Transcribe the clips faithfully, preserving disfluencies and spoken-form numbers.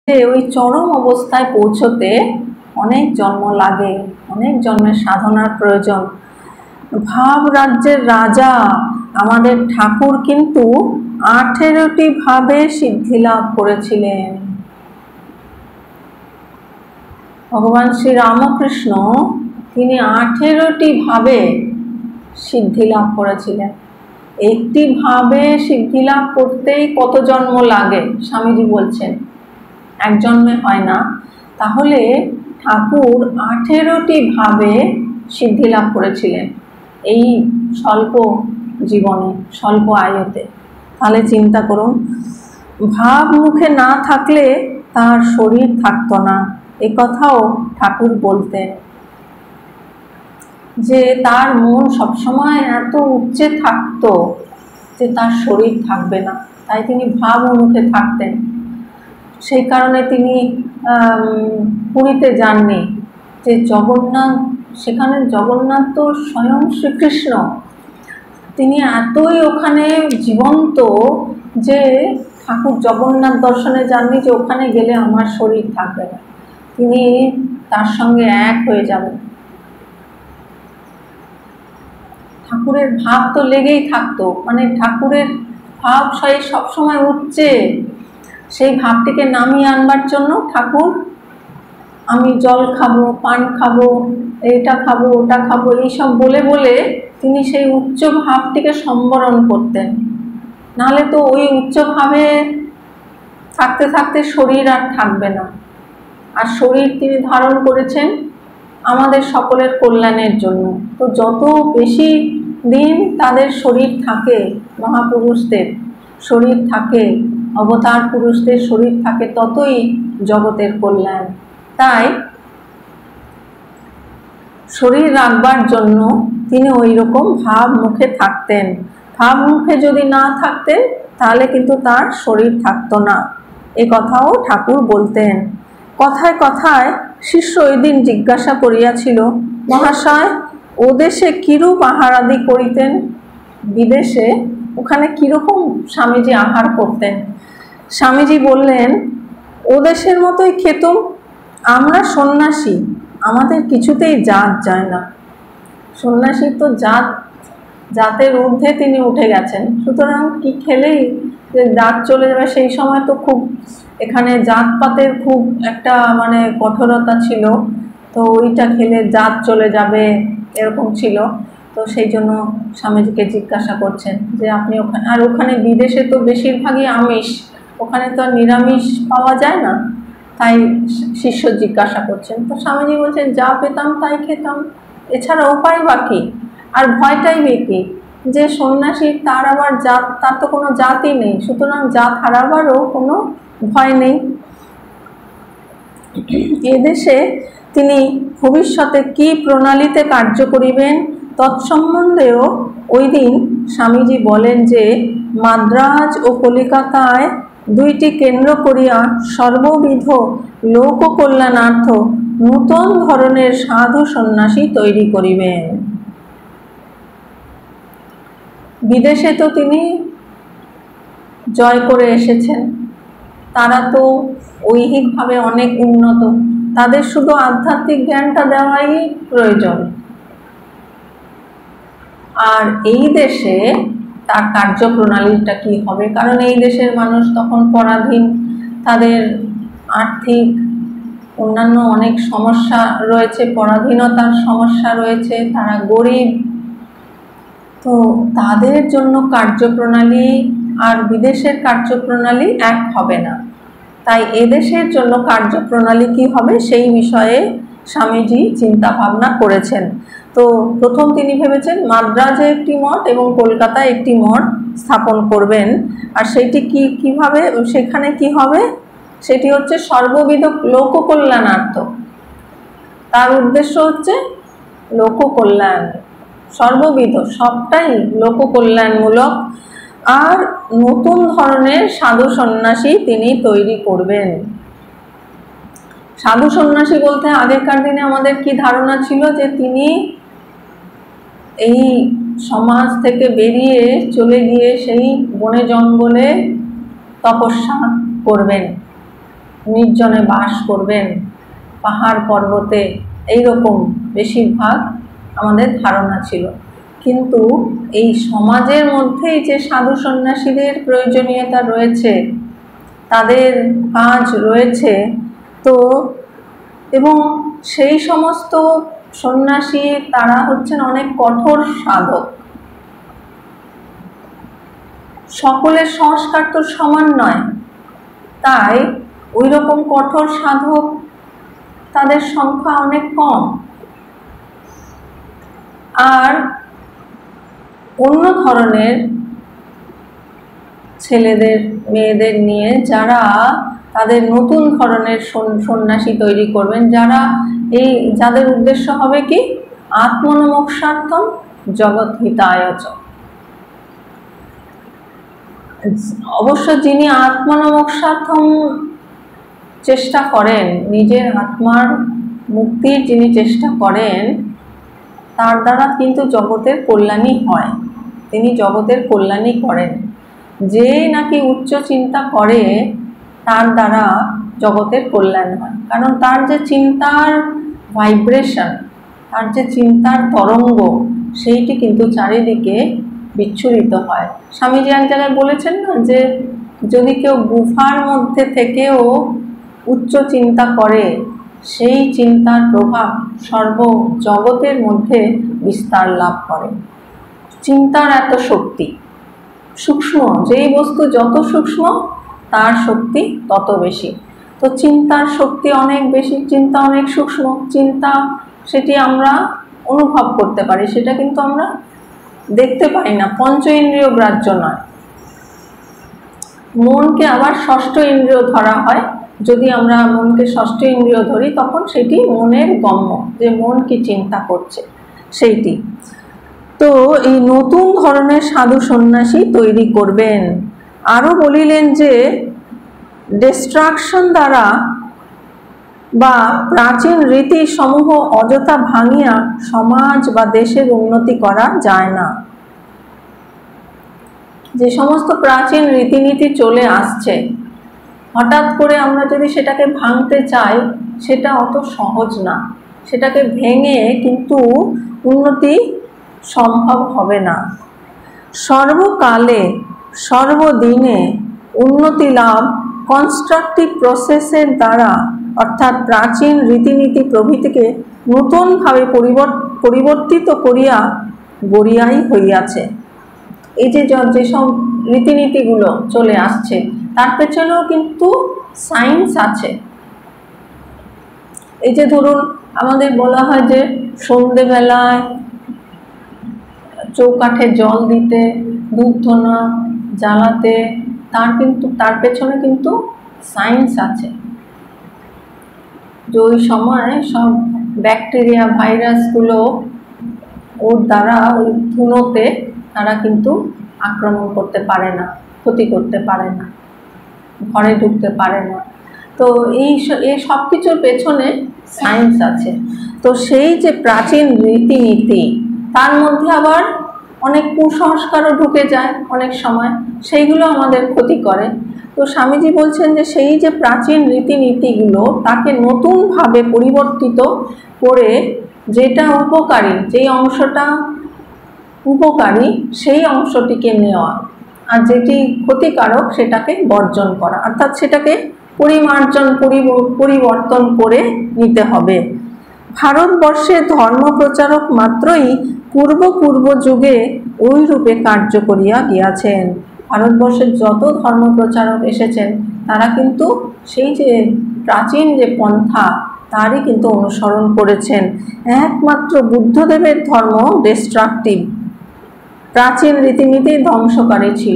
যে ওই চরম অবস্থায় পৌঁছতে অনেক জন্ম লাগে, অনেক জন্মের সাধনার প্রয়োজন। ভাব রাজ্যের রাজা আমাদের ঠাকুর কিন্তু আঠেরোটি ভাবে সিদ্ধি লাভ করেছিলেন। ভগবান শ্রী রামকৃষ্ণ তিনি আঠেরোটি ভাবে সিদ্ধি লাভ করেছিলেন। একটি ভাবে সিদ্ধি লাভ করতেই কত জন্ম লাগে স্বামীজি বলছেন, এক জন্মে হয় না। তাহলে ঠাকুর আঠেরোটি ভাবে সিদ্ধি লাভ করেছিলেন এই স্বল্প জীবনে, স্বল্প আয়ুতে। তাহলে চিন্তা করুন, ভাব মুখে না থাকলে তার শরীর থাকতো না, এ কথাও ঠাকুর বলতেন যে তার মন সবসময় এত উচ্চে থাকতো যে তার শরীর থাকবে না, তাই তিনি ভাব মুখে থাকতেন। সেই কারণে তিনি পুরীতে যাননি, যে জগন্নাথ, সেখানে জগন্নাথ তো স্বয়ং শ্রীকৃষ্ণ, তিনি এতই ওখানে জীবন্ত যে ঠাকুর জগন্নাথ দর্শনে যাননি যে ওখানে গেলে আমার শরীর থাকবে না, তিনি তার সঙ্গে এক হয়ে যাবেন। ঠাকুরের ভাব তো লেগেই থাকতো, মানে ঠাকুরের ভাব সেই সবসময় উঠছে, সেই ভাবটিকে নামিয়ে আনবার জন্য ঠাকুর আমি জল খাবো, পান খাবো, এটা খাবো, ওটা খাবো, এইসব বলে বলে তিনি সেই উচ্চ ভাবটিকে সম্বরণ করতেন। নাহলে তো ওই উচ্চ ভাবে থাকতে থাকতে শরীর আর থাকবে না। আর শরীর তিনি ধারণ করেছেন আমাদের সকলের কল্যাণের জন্য। তো যত বেশি দিন তাদের শরীর থাকে, মহাপুরুষদের শরীর থাকে, অবতার পুরুষদের শরীর থাকে, ততই জগতের কল্যাণ। তাই শরীর রাখবার জন্য তিনি ওই রকম ভাব মুখে থাকতেন। ভাব মুখে যদি না থাকতেন তাহলে কিন্তু তার শরীর থাকতো না, এ কথাও ঠাকুর বলতেন। কথায় কথায় শিষ্য ওই দিন জিজ্ঞাসা করিয়াছিল, মহাশয় ও দেশে কিরূপ আহারাদি করিতেন? বিদেশে ওখানে কীরকম স্বামীজি আহার করতেন? স্বামীজি বললেন, ও দেশের মতোই খেতুম। আমরা সন্ন্যাসী, আমাদের কিছুতেই জাত যায় না। সন্ন্যাসী তো জাত, জাতের ঊর্ধ্বে তিনি উঠে গেছেন, সুতরাং কি খেলেই যে জাত চলে যাবে, সেই সময় তো খুব এখানে জাতপাতের খুব একটা মানে কঠোরতা ছিল, তো ওইটা খেলে জাত চলে যাবে এরকম ছিল। তো সেই জন্য স্বামীজিকে জিজ্ঞাসা করছেন যে আপনি ওখানে, আর ওখানে বিদেশে তো বেশিরভাগই আমিষ, ওখানে তো আর নিরামিষ পাওয়া যায় না, তাই শিষ্য জিজ্ঞাসা করছেন। তো স্বামীজি বলছেন, যা পেতাম তাই খেতাম, এছাড়া উপায় বাকি। আর ভয়টাই বেশি যে সন্ন্যাসী, তার আবার জাত, তার তো কোনো জাতই নেই, সুতরাং জাত হারাবারও কোনো ভয় নেই। এদেশে তিনি ভবিষ্যতে কি প্রণালীতে কার্য করিবেন তৎসম্বন্ধেও ওই দিন স্বামীজি বলেন যে মাদ্রাজ ও কলিকাতায় দুইটি কেন্দ্র করিয়া সর্ববিধ লোক কল্যাণার্থ নূতন ধরনের সাধু সন্ন্যাসী তৈরি করিবেন। বিদেশে তো তিনি জয় করে এসেছেন, তারা তো ঐহিকভাবে অনেক উন্নত, তাদের শুধু আধ্যাত্মিক জ্ঞানটা দেওয়াই প্রয়োজন। আর এই দেশে তার কার্যপ্রণালীটা কি হবে, কারণ এই দেশের মানুষ তখন পরাধীন, তাদের আর্থিক অন্যান্য অনেক সমস্যা রয়েছে, পরাধীনতার সমস্যা রয়েছে, তারা গরিব, তো তাদের জন্য কার্যপ্রণালী আর বিদেশের কার্যপ্রণালী এক হবে না। তাই এদেশের জন্য কার্যপ্রণালী কি হবে সেই বিষয়ে স্বামীজি চিন্তা ভাবনা করেছেন। তো প্রথম তিনি ভেবেছেন মাদ্রাজে একটি মঠ এবং কলকাতায় একটি মঠ স্থাপন করবেন। আর সেইটি কি কিভাবে, সেখানে কি হবে, সেটি হচ্ছে সর্ববিধ লোককল্যাণার্থ। তার উদ্দেশ্য হচ্ছে লোককল্যাণ, সর্ববিধ সবটাই লোককল্যাণমূলক। আর নতুন ধরনের সাধু সন্ন্যাসী তিনি তৈরি করবেন। সাধু সন্ন্যাসী বলতে আগেকার দিনে আমাদের কি ধারণা ছিল যে তিনি এই সমাজ থেকে বেরিয়ে চলে গিয়ে সেই বনে জঙ্গলে তপস্যা করবেন, নির্জনে বাস করবেন, পাহাড় পর্বতে, এইরকম বেশিরভাগ আমাদের ধারণা ছিল। কিন্তু এই সমাজের মধ্যেই যে সাধু সন্ন্যাসীদের প্রয়োজনীয়তা রয়েছে, তাদের কাজ রয়েছে, তো এবং সেই সমস্ত সন্ন্যাসী তারা হচ্ছেন অনেক কঠোর সাধক। সকলের সংস্কার তো সমান নয়, তাই ওই রকম কঠোর সাধক তাদের সংখ্যা অনেক কম। আর অন্য ধরনের ছেলেদের মেয়েদের নিয়ে যারা তাদের নতুন ধরনের সন্ন্যাসী তৈরি করবেন, যারা এই যাদের উদ্দেশ্য হবে কি আত্মনমোক্ষার্থম জগৎ হিতায়চ। অবশ্য যিনি আত্মনমোক্ষার্থম চেষ্টা করেন, নিজের আত্মার মুক্তির যিনি চেষ্টা করেন, তার দ্বারা কিন্তু জগতের কল্যাণই হয়, তিনি জগতের কল্যাণই করেন। যে নাকি উচ্চ চিন্তা করে তার দ্বারা জগতের কল্যাণ হয়, কারণ তার যে চিন্তার ভাইব্রেশন, তার যে চিন্তার তরঙ্গ, সেইটি কিন্তু চারিদিকে বিচ্ছুরিত হয়। স্বামীজি এক জায়গায় বলেছেন না যে যদি কেউ গুফার মধ্যে থেকেও উচ্চ চিন্তা করে, সেই চিন্তার প্রভাব সর্ব জগতের মধ্যে বিস্তার লাভ করে। চিন্তার এত শক্তি, সূক্ষ্ম যেই বস্তু যত সূক্ষ্ম তার শক্তি তত বেশি। তো চিন্তার শক্তি অনেক বেশি, চিন্তা অনেক সূক্ষ্ম, চিন্তা সেটি আমরা অনুভব করতে পারি, সেটা কিন্তু আমরা দেখতে পাই না, পঞ্চ ইন্দ্রিয় গ্রাহ্য নয়। মনকে আবার ষষ্ঠ ইন্দ্রিয় ধরা হয়। যদি আমরা মনকে ষষ্ঠ ইন্দ্রিয় ধরি তখন সেটি মনের গম্য, যে মন কি চিন্তা করছে সেইটি। তো এই নতুন ধরনের সাধু সন্ন্যাসী তৈরি করবেন। আরও বলিলেন যে ডিস্ট্রাকশন দ্বারা বা প্রাচীন রীতি সমূহ অযথা ভাঙিয়া সমাজ বা দেশের উন্নতি করা যায় না। যে সমস্ত প্রাচীন রীতিনীতি চলে আসছে, হঠাৎ করে আমরা যদি সেটাকে ভাঙতে চাই, সেটা অত সহজ না। সেটাকে ভেঙে কিন্তু উন্নতি সম্ভব হবে না। সর্বকালে সর্বদিনে উন্নতি লাভ কনস্ট্রাকটিভ প্রসেসের দ্বারা, অর্থাৎ প্রাচীন রীতিনীতি প্রভৃতিকে নূতনভাবে পরিবর্তিত করিয়া গড়িয়াই হইয়াছে। এই যে যেসব রীতিনীতিগুলো চলে আসছে তার পেছনেও কিন্তু সায়েন্স আছে। এই যে ধরুন আমাদের বলা হয় যে সন্ধেবেলায় চৌকাঠে জল দিতে, ধূপ ধুনা জ্বালাতে, তার কিন্তু তার পেছনে কিন্তু সায়েন্স আছে। যে ওই সময় সব ব্যাকটেরিয়া ভাইরাসগুলো ওর দ্বারা ওই ধুনোতে তারা কিন্তু আক্রমণ করতে পারে না, ক্ষতি করতে পারে না, ঘরে ঢুকতে পারে না। তো এই এই সব কিছুর পেছনে সায়েন্স আছে। তো সেই যে প্রাচীন রীতিনীতি, তার মধ্যে আবার অনেক কুসংস্কারও ঢুকে যায় অনেক সময়, সেইগুলো আমাদের ক্ষতি করে। তো স্বামীজি বলছেন যে সেই যে প্রাচীন রীতিনীতিগুলো তাকে নতুনভাবে পরিবর্তিত করে যেটা উপকারী, যেই অংশটা উপকারী সেই অংশটিকে নেওয়া, আর যেটি ক্ষতিকারক সেটাকে বর্জন করা, অর্থাৎ সেটাকে পরিমার্জন পরিবর্তন করে নিতে হবে। ভারতবর্ষে ধর্ম প্রচারক মাত্রই পূর্ব পূর্ব যুগে ওই রূপে কার্য করিয়া গিয়াছেন। ভারতবর্ষের যত ধর্ম প্রচারক এসেছেন তারা কিন্তু সেই যে প্রাচীন যে পন্থা তারই কিন্তু অনুসরণ করেছেন। একমাত্র বুদ্ধদেবের ধর্ম ডিস্ট্রাকটিভ, প্রাচীন রীতিনীতি ধ্বংসকারী ছিল।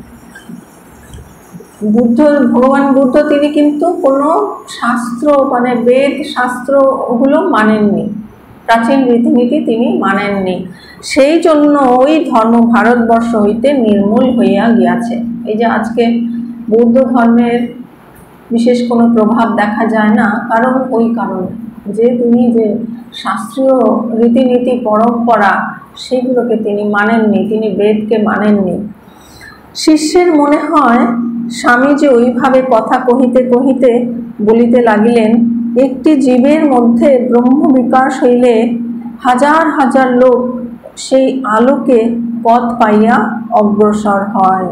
বুদ্ধ ভগবান বুদ্ধ তিনি কিন্তু কোনো শাস্ত্র মানে বেদ শাস্ত্র ওগুলো মানেননি, প্রাচীন রীতিনীতি তিনি মানেননি। সেই জন্য ওই ধর্ম ভারতবর্ষ হইতে নির্মূল হইয়া গিয়াছে। এই যে আজকে বৌদ্ধ ধর্মের বিশেষ কোনো প্রভাব দেখা যায় না, কারণ ওই কারণে যে তিনি যে শাস্ত্রীয় রীতিনীতি পরম্পরা সেগুলোকে তিনি মানেননি, তিনি বেদকে মানেননি। শিষ্যের মনে হয় স্বামীজি ওইভাবে কথা কহিতে কহিতে বলিতে লাগিলেন, একটি জীবের মধ্যে ব্রহ্ম বিকাশ হইলে হাজার হাজার লোক সেই আলোকে পথ পাইয়া অগ্রসর হয়।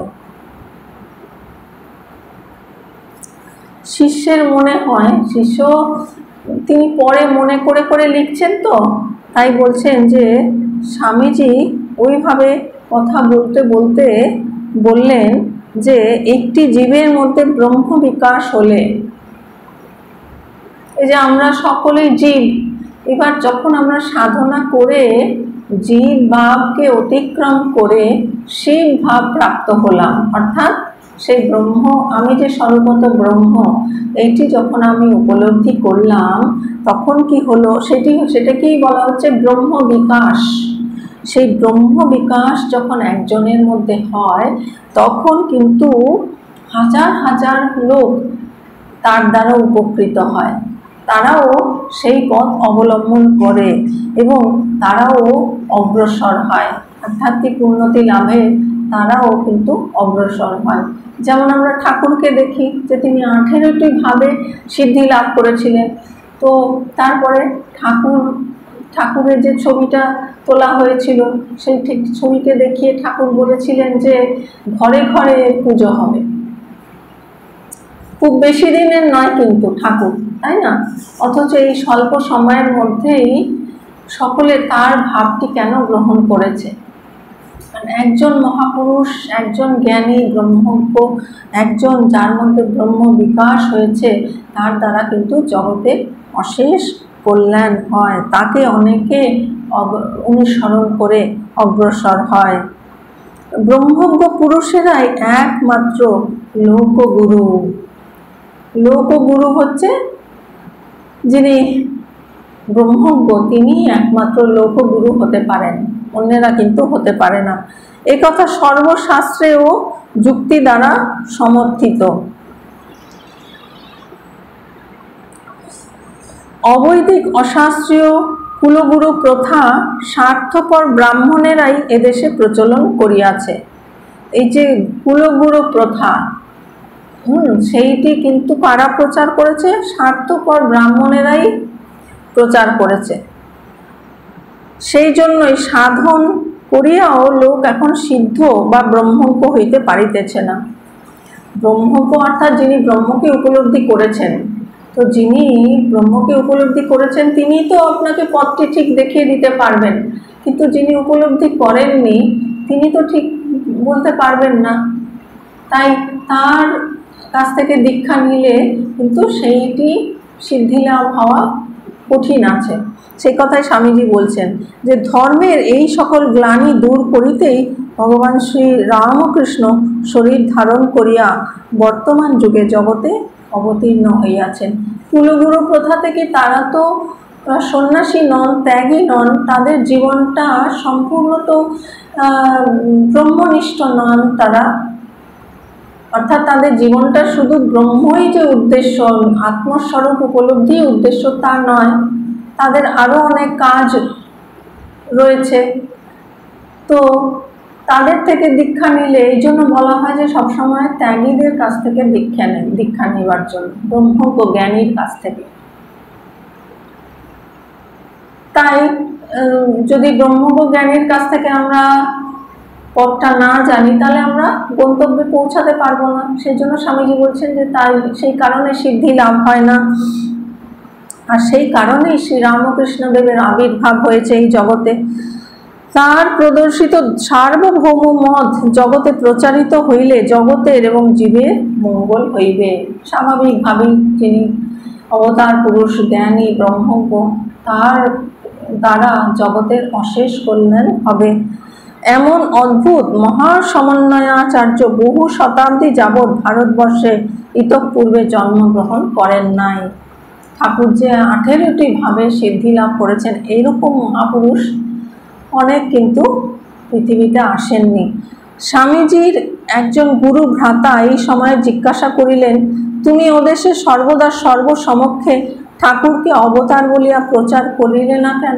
শিষ্যের মনে হয়, শিষ্য তিনি পরে মনে করে করে লিখছেন, তো তাই বলছেন যে স্বামীজি ওইভাবে কথা বলতে বলতে বললেন যে একটি জীবের মধ্যে ব্রহ্ম বিকাশ হলে, এই যে আমরা সকলেই জীব, এবার যখন আমরা সাধনা করে জীব ভাবকে অতিক্রম করে শিব ভাব প্রাপ্ত হলাম, অর্থাৎ সেই ব্রহ্ম, আমি যে সর্বত ব্রহ্ম, এইটি যখন আমি উপলব্ধি করলাম তখন কি হলো, সেটি সেটাকেই বলা হচ্ছে ব্রহ্ম বিকাশ। সেই ব্রহ্ম বিকাশ যখন একজনের মধ্যে হয় তখন কিন্তু হাজার হাজার লোক তার দ্বারা উপকৃত হয়, তারাও সেই পথ অবলম্বন করে এবং তারাও অগ্রসর হয়, আধ্যাত্মিক উন্নতি লাভে তারাও কিন্তু অগ্রসর হয়। যেমন আমরা ঠাকুরকে দেখি যে তিনি আঠেরোটি ভাবে সিদ্ধি লাভ করেছিলেন, তো তারপরে ঠাকুর ঠাকুরের যে ছবিটা তোলা হয়েছিল সেই ঠিক ছবিকে দেখিয়ে ঠাকুর বলেছিলেন যে ঘরে ঘরে পুজো হবে। খুব বেশি দিনের নয় কিন্তু ঠাকুর, তাই না? অথচ এই স্বল্প সময়ের মধ্যেই সকলে তার ভাবটি কেন গ্রহণ করেছে? একজন মহাপুরুষ, একজন জ্ঞানী ব্রহ্মজ্ঞ, একজন যার মধ্যে ব্রহ্ম বিকাশ হয়েছে, তার দ্বারা কিন্তু জগতে অশেষ কল্যাণ হয়, তাকে অনেকে অনুসরণ করে অগ্রসর হয়। ব্রহ্মজ্ঞ পুরুষেরাই একমাত্র লোকগুরু। লোকগুরু হচ্ছে যিনি ব্রহ্মজ্ঞ, তিনি একমাত্র লোকগুরু হতে পারেন, অন্যেরা কিন্তু হতে পারে না। এ কথা সর্বশাস্ত্রেও যুক্তি দ্বারা সমর্থিত। অবৈদিক অশাস্ত্রীয় কুলগুরু প্রথা স্বার্থপর ব্রাহ্মণেরাই এদেশে প্রচলন করিয়াছে। এই যে কুলগুরু প্রথা, হুম সেইটি কিন্তু কারা প্রচার করেছে? স্বার্থপর ব্রাহ্মণেরাই প্রচার করেছে। সেই জন্যই সাধন করিয়াও লোক এখন সিদ্ধ বা ব্রহ্মজ্ঞ হইতে পারিতেছে না। ব্রহ্মজ্ঞ অর্থাৎ যিনি ব্রহ্মকে উপলব্ধি করেছেন, তো যিনি ব্রহ্মকে উপলব্ধি করেছেন তিনি তো আপনাকে পথটি ঠিক দেখিয়ে দিতে পারবেন, কিন্তু যিনি উপলব্ধি করেননি তিনি তো ঠিক বলতে পারবেন না। তাই তার কাছ থেকে দীক্ষা নিলে কিন্তু সেইটি সিদ্ধি লাভ হওয়া কঠিন আছে। সেই কথাই স্বামীজি বলছেন যে ধর্মের এই সকল গ্লানি দূর করিতেই ভগবান শ্রী রামকৃষ্ণ শরীর ধারণ করিয়া বর্তমান যুগে জগতে অবতীর্ণ হইয়াছেন। কুলগুরু প্রথা থেকে তারা তো সন্ন্যাসী নন, ত্যাগী নন, তাদের জীবনটা সম্পূর্ণ তো ব্রহ্মনিষ্ঠ নন তারা, অর্থাৎ তাদের জীবনটা শুধু ব্রহ্মই যে উদ্দেশ্য, আত্মস্বরূপ উপলব্ধি উদ্দেশ্য তা নয়, তাদের আরও অনেক কাজ রয়েছে। তো তাদের থেকে দীক্ষা নিলে এই জন্য বলা হয় যে সবসময় ত্যাগীদের কাছ থেকে দীক্ষা নেন, দীক্ষা নেবার জন্য, ব্রহ্মজ্ঞ জ্ঞানীর কাছ থেকে। তাই যদি ব্রহ্মজ্ঞ জ্ঞানীর কাছ থেকে আমরা পথটা না জানি তাহলে আমরা গন্তব্যে পৌঁছাতে পারবো না। সেই জন্য স্বামীজি বলছেন যে তাই সেই কারণে সিদ্ধি লাভ হয় না, আর সেই কারণেই শ্রী রামকৃষ্ণ দেবের আবির্ভাব হয়েছে এই জগতে। তার প্রদর্শিত সার্বভৌম মত জগতে প্রচারিত হইলে জগতের এবং জীবের মঙ্গল হইবে। স্বাভাবিকভাবেই যিনি অবতার পুরুষ জ্ঞানী ব্রহ্মজ্ঞ, তার দ্বারা জগতের অশেষ কল্যাণ হবে। এমন অদ্ভুত মহা সমন্বয়াচার্য বহু শতাব্দী যাবৎ ভারতবর্ষে ইতঃপূর্বে জন্মগ্রহণ করেন নাই। ঠাকুর যে আঠেরোটি ভাবে সিদ্ধি লাভ করেছেন, এইরকম মহাপুরুষ অনেক কিন্তু পৃথিবীতে আসেননি। স্বামীজির একজন গুরু ভ্রাতা এই সময়ে জিজ্ঞাসা করিলেন, তুমি ওদেশে সর্বদা সর্বসমক্ষে ঠাকুরকে অবতার বলিয়া প্রচার করিলে না কেন?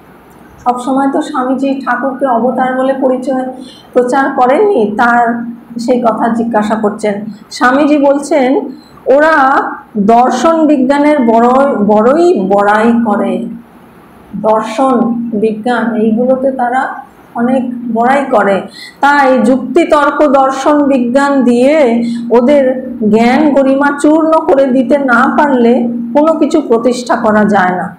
সবসময় তো স্বামীজি ঠাকুরকে অবতার বলে পরিচয় প্রচার করেননি, তার সেই কথা জিজ্ঞাসা করছেন। স্বামীজি বলছেন ওরা দর্শন বিজ্ঞানের বড় বড়ই বড়াই করে, দর্শন বিজ্ঞান এইগুলোতে তারা অনেক বড়াই করে। তাই যুক্তি তর্ক দর্শন বিজ্ঞান দিয়ে ওদের জ্ঞান গরিমা চূর্ণ করে দিতে না পারলে কোনো কিছু প্রতিষ্ঠা করা যায় না।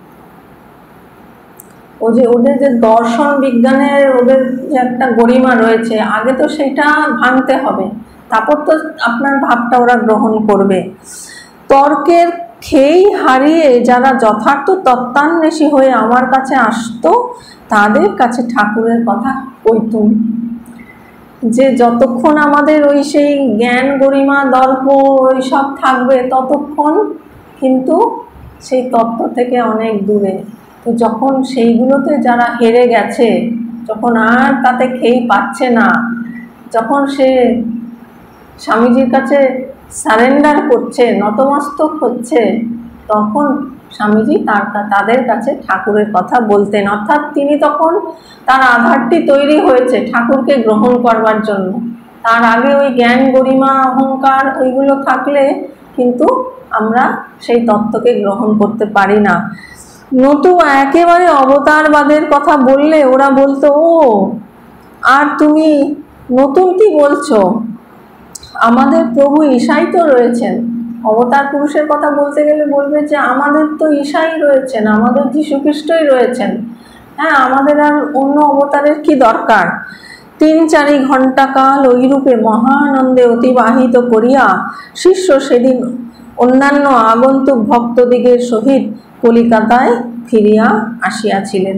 ও যে ওদের যে দর্শন বিজ্ঞানের ওদের যে একটা গরিমা রয়েছে, আগে তো সেটা ভাঙতে হবে, তারপর তো আপনার ভাবটা ওরা গ্রহণ করবে। তর্কের খেই হারিয়ে যারা যথার্থ তত্ত্বান্বেষী হয়ে আমার কাছে আসতো তাদের কাছে ঠাকুরের কথা কইতুম। যে যতক্ষণ আমাদের ওই সেই জ্ঞান গরিমা দর্প ওই সব থাকবে ততক্ষণ কিন্তু সেই তত্ত্ব থেকে অনেক দূরে। তো যখন সেইগুলোতে যারা হেরে গেছে, যখন আর তাতে খেই পাচ্ছে না, যখন সে স্বামীজির কাছে সারেন্ডার করছে, নতমস্তক হচ্ছে, তখন স্বামীজি তার তাদের কাছে ঠাকুরের কথা বলতেন। অর্থাৎ তিনি তখন তার আধারটি তৈরি হয়েছে ঠাকুরকে গ্রহণ করবার জন্য। তার আগে ওই জ্ঞান গরিমা অহংকার ওইগুলো থাকলে কিন্তু আমরা সেই তত্ত্বকে গ্রহণ করতে পারি না। নতু একেবারে অবতারবাদের কথা বললে ওরা বলতো, ও আর তুমি নতুন কি বলছো, আমাদের প্রভু ঈশাই তো রয়েছেন। অবতার পুরুষের কথা বলতে গেলে বলবে যে আমাদের তো ঈশাই রয়েছেন, আমাদের যীশুখ্রিস্টই রয়েছেন, হ্যাঁ আমাদের আর অন্য অবতারের কি দরকার। তিন চারি ঘণ্টা কাল ওইরূপে মহানন্দে অতিবাহিত করিয়া শিষ্য সেদিন অন্যান্য আগন্তুক ভক্তদিগের সহিত কলিকাতায় ফিরিয়া আসিয়াছিলেন।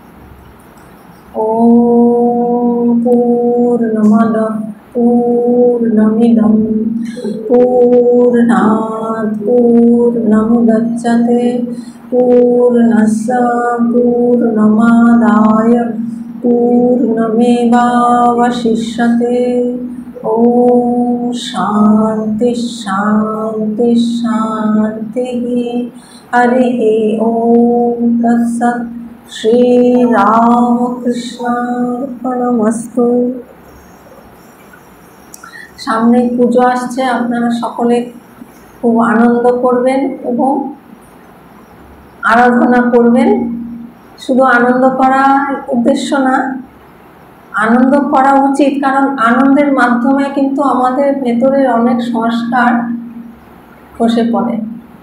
ওম পূর্ণমদঃ পূর্ণমিদং পূর্ণাৎ পূর্ণমুদচ্যতে পূর্ণস্য পূর্ণমাদায় পূর্ণমেবাবশিষ্যতে। ওম শান্তি শান্তি শান্তি। হরি ওম তৎসৎ। শ্রী রামকৃষ্ণার্পণমস্তু। সামনে পুজো আসছে, আপনারা সকলে খুব আনন্দ করবেন এবং আরাধনা করবেন। শুধু আনন্দ করার উদ্দেশ্য না, আনন্দ করা উচিত, কারণ আনন্দের মাধ্যমে কিন্তু আমাদের ভেতরের অনেক সংস্কার খসে পড়ে।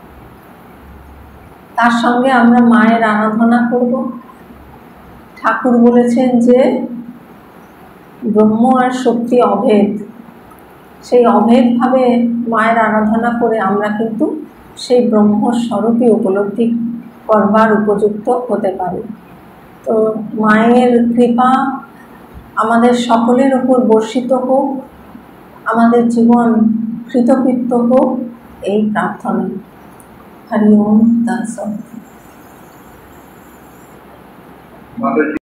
তার সঙ্গে আমরা মায়ের আরাধনা করব। ঠাকুর বলেছেন যে ব্রহ্ম আর শক্তি অভেদ, সেই অভেদভাবে মায়ের আরাধনা করে আমরা কিন্তু সেই ব্রহ্মস্বরূপই উপলব্ধি করবার উপযুক্ত হতে পারি। তো মায়ের কৃপা আমাদের সকলের উপর বর্ষিত হোক, আমাদের জীবন কৃতকৃত্য হোক, এই প্রার্থনা। হরি ওম তৎসৎ।